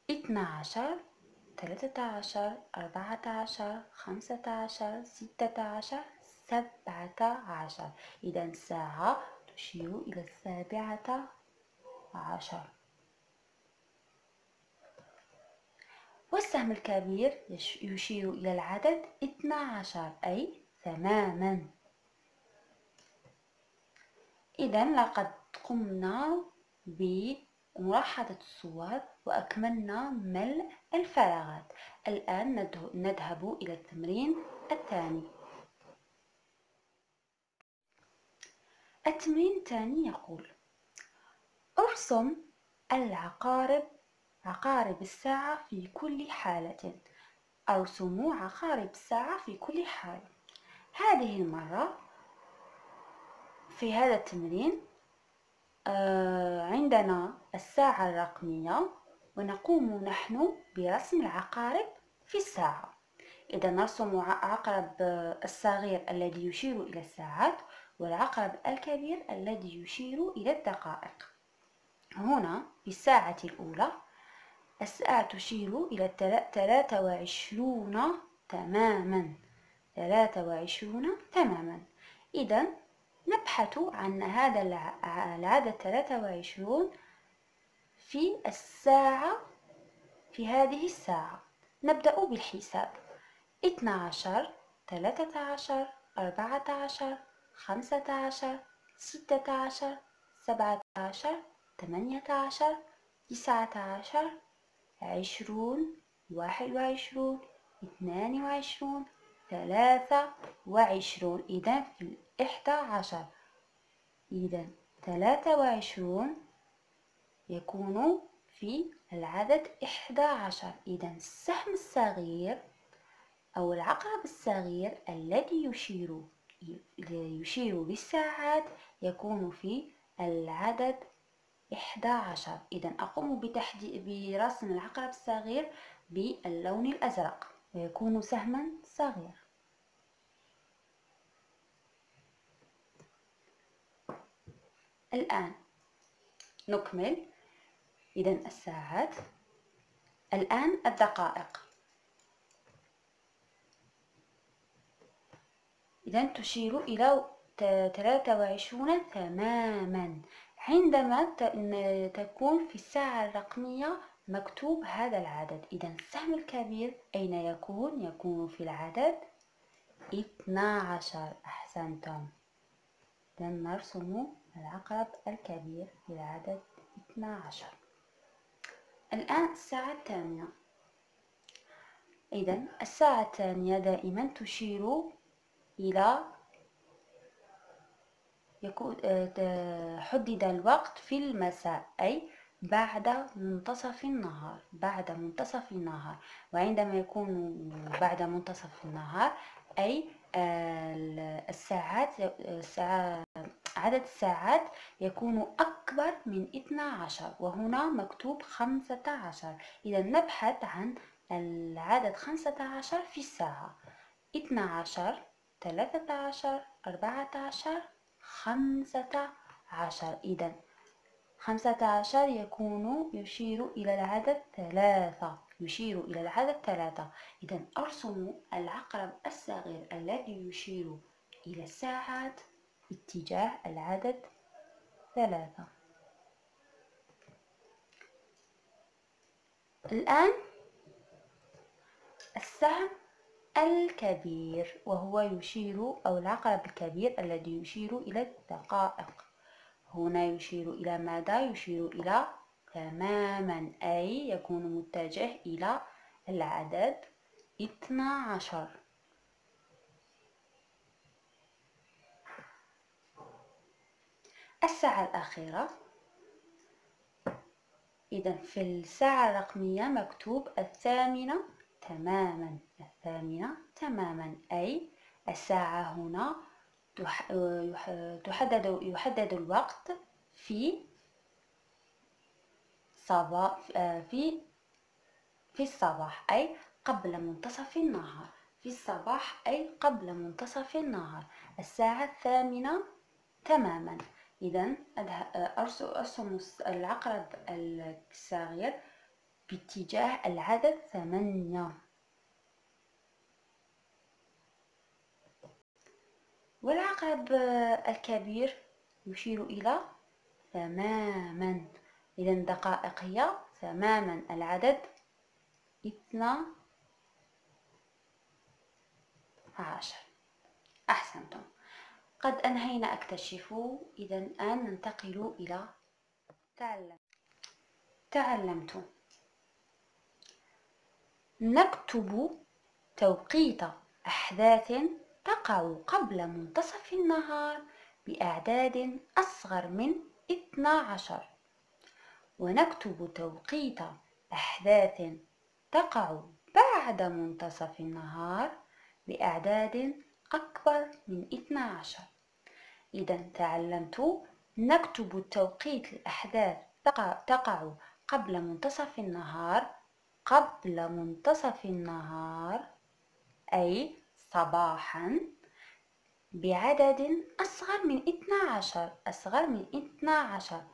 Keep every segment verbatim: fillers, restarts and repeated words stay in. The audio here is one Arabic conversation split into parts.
اثنا عشر، ثلاثة عشر، أربعة عشر، خمسة عشر، ستة عشر، سبعة عشر. إذا الساعة تشير إلى السابعة عشر. والسهم الكبير يشير إلى العدد اثنا عشر، أي تماما. إذا لقد قمنا بملاحظة الصور وأكملنا ملء الفراغات. الآن نذهب إلى التمرين الثاني. التمرين الثاني يقول: ارسم العقارب عقارب الساعة في كل حالة. أرسموا عقارب الساعة في كل حال. هذه المرة في هذا التمرين عندنا الساعة الرقمية، ونقوم نحن برسم العقارب في الساعة. إذا نرسم عقرب الصغير الذي يشير إلى الساعات، والعقرب الكبير الذي يشير إلى الدقائق. هنا في الساعة الأولى الساعة تشير إلى ثلاثة وعشرون تماما، ثلاثة وعشرون تماما. إذا نبحث عن هذا العدد ثلاثة وعشرون في الساعة، في هذه الساعة. نبدأ بالحساب: اثنا عشر، ثلاثة عشر، أربعة عشر، خمسة عشر، ستة عشر، سبعة عشر، ثمانية عشر، تسعة عشر، عشرون، واحد وعشرون، اثنان وعشرون، ثلاثة وعشرون. إذا في إحدى عشر. إذا ثلاثة وعشرون يكون في العدد إحدى عشر. إذا السهم الصغير أو العقرب الصغير الذي يشير يشير بالساعات يكون في العدد إحدى عشر. إذا أقوم بتحديد برسم العقرب الصغير باللون الأزرق، ويكون سهما صغير. الآن نكمل. إذا الساعات. الآن الدقائق. إذا تشير إلى ثلاثة وعشرون تماما. عندما تكون في الساعة الرقمية مكتوب هذا العدد، إذا السهم الكبير أين يكون؟ يكون في العدد اثنا عشر. أحسنتم. إذا نرسم العقرب الكبير في العدد اثنا عشر. الآن الساعة الثانية. إذا الساعة الثانية دائما تشير إلى يكون حدد الوقت في المساء، أي بعد منتصف النهار. بعد منتصف النهار. وعندما يكون بعد منتصف النهار أي الساعات عدد الساعات يكون أكبر من اثنا عشر، وهنا مكتوب خمسة عشر. إذا نبحث عن العدد خمسة عشر في الساعة. اثنا عشر، ثلاثة عشر، أربعة عشر، خمسة عشر. إذا خمسة عشر يكون يشير إلى العدد ثلاثة، يشير إلى العدد ثلاثة. إذا أرسم العقرب الصغير الذي يشير إلى الساعات اتجاه العدد ثلاثة. الآن السهم الكبير، وهو يشير أو العقرب الكبير الذي يشير إلى الدقائق. هنا يشير إلى ماذا؟ يشير إلى تماما، أي يكون متجه إلى العدد اثنا عشر. الساعة الأخيرة. إذا في الساعة الرقمية مكتوب الثامنة تماما، الثامنة تماما، أي الساعة هنا تحدد يحدد الوقت في صباح في في الصباح، أي قبل منتصف النهار. في الصباح أي قبل منتصف النهار. الساعة الثامنة تماما. إذا أرسم العقرب الصغير باتجاه العدد ثمانية. والعقرب الكبير يشير إلى تماما. إذا دقائق هي تماما العدد اثنا عشر. أحسنتم. قد أنهينا اكتشفوا. إذا الآن ننتقل إلى تعلم. تعلمت. نكتب توقيت أحداث تقع قبل منتصف النهار بأعداد أصغر من اثنا عشر، ونكتب توقيت أحداث تقع بعد منتصف النهار بأعداد أكبر من اثنا عشر. إذا تعلمت نكتب توقيت الأحداث تقع, تقع قبل منتصف النهار قبل منتصف النهار أي صباحا بعدد أصغر من اثنا عشر أصغر من اثنا عشر.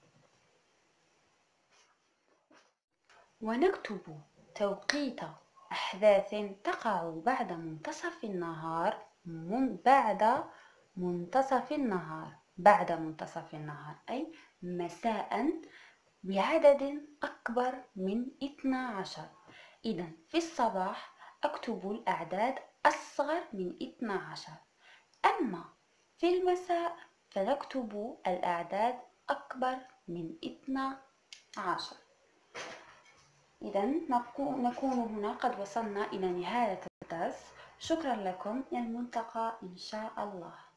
ونكتب توقيت أحداث تقع بعد منتصف النهار من بعد منتصف النهار بعد منتصف النهار أي مساء بعدد أكبر من اثنا عشر. إذا في الصباح أكتب الأعداد أصغر من اثنا عشر، أما في المساء فنكتب الأعداد أكبر من اثنا عشر. إذا نكون هنا قد وصلنا إلى نهاية الدرس. شكرا لكم، إلى الملتقى إن شاء الله.